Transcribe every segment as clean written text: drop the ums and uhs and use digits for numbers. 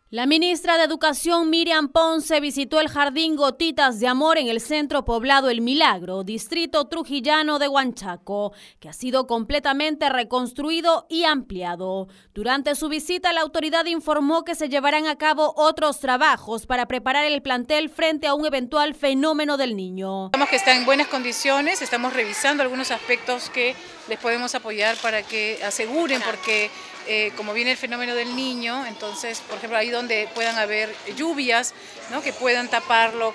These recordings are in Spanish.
La ministra de Educación, Miriam Ponce, visitó el Jardín Gotitas de Amor en el centro poblado El Milagro, distrito trujillano de Huanchaco, que ha sido completamente reconstruido y ampliado. Durante su visita, la autoridad informó que se llevarán a cabo otros trabajos para preparar el plantel frente a un eventual fenómeno del niño. Sabemos que está en buenas condiciones, estamos revisando algunos aspectos que les podemos apoyar para que aseguren, porque como viene el fenómeno del niño, entonces, por ejemplo, ahí donde puedan haber lluvias, ¿no?, que puedan taparlo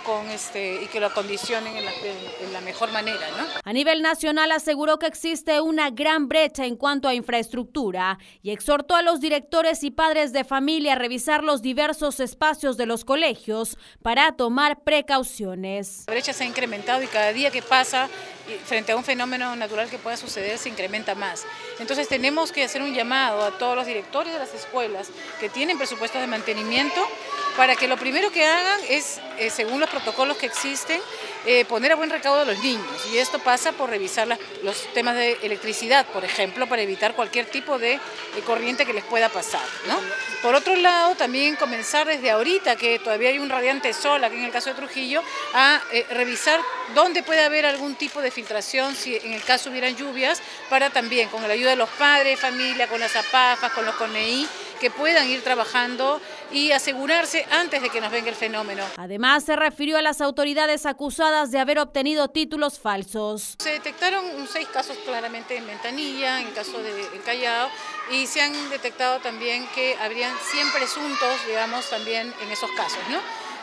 y que lo acondicionen en la mejor manera, ¿no? A nivel nacional aseguró que existe una gran brecha en cuanto a infraestructura y exhortó a los directores y padres de familia a revisar los diversos espacios de los colegios para tomar precauciones. La brecha se ha incrementado y cada día que pasa, frente a un fenómeno natural que pueda suceder, se incrementa más. Entonces tenemos que hacer un llamado a todos los directores de las escuelas que tienen presupuestos de mantenimiento para que lo primero que hagan es, según los protocolos que existen, poner a buen recaudo a los niños. Y esto pasa por revisar los temas de electricidad, por ejemplo, para evitar cualquier tipo de corriente que les pueda pasar, ¿no? Por otro lado, también comenzar desde ahorita, que todavía hay un radiante sol aquí en el caso de Trujillo, a revisar dónde puede haber algún tipo de filtración, si en el caso hubieran lluvias, para también, con la ayuda de los padres, familia, con las APAFAS, con los CONEI, que puedan ir trabajando y asegurarse antes de que nos venga el fenómeno. Además, se refirió a las autoridades acusadas de haber obtenido títulos falsos. Se detectaron 6 casos claramente en Ventanilla, en el caso de Callao, y se han detectado también que habrían 100 presuntos, digamos, también en esos casos, ¿no?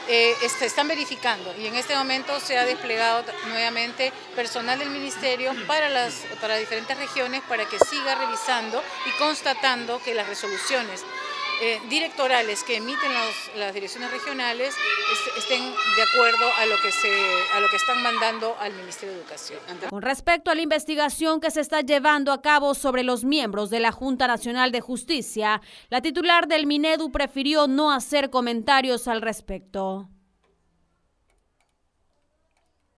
Se están verificando y en este momento se ha desplegado nuevamente personal del ministerio para diferentes regiones para que siga revisando y constatando que las resoluciones directorales que emiten las direcciones regionales estén de acuerdo a lo que están mandando al Ministerio de Educación. Con respecto a la investigación que se está llevando a cabo sobre los miembros de la Junta Nacional de Justicia, la titular del Minedu prefirió no hacer comentarios al respecto.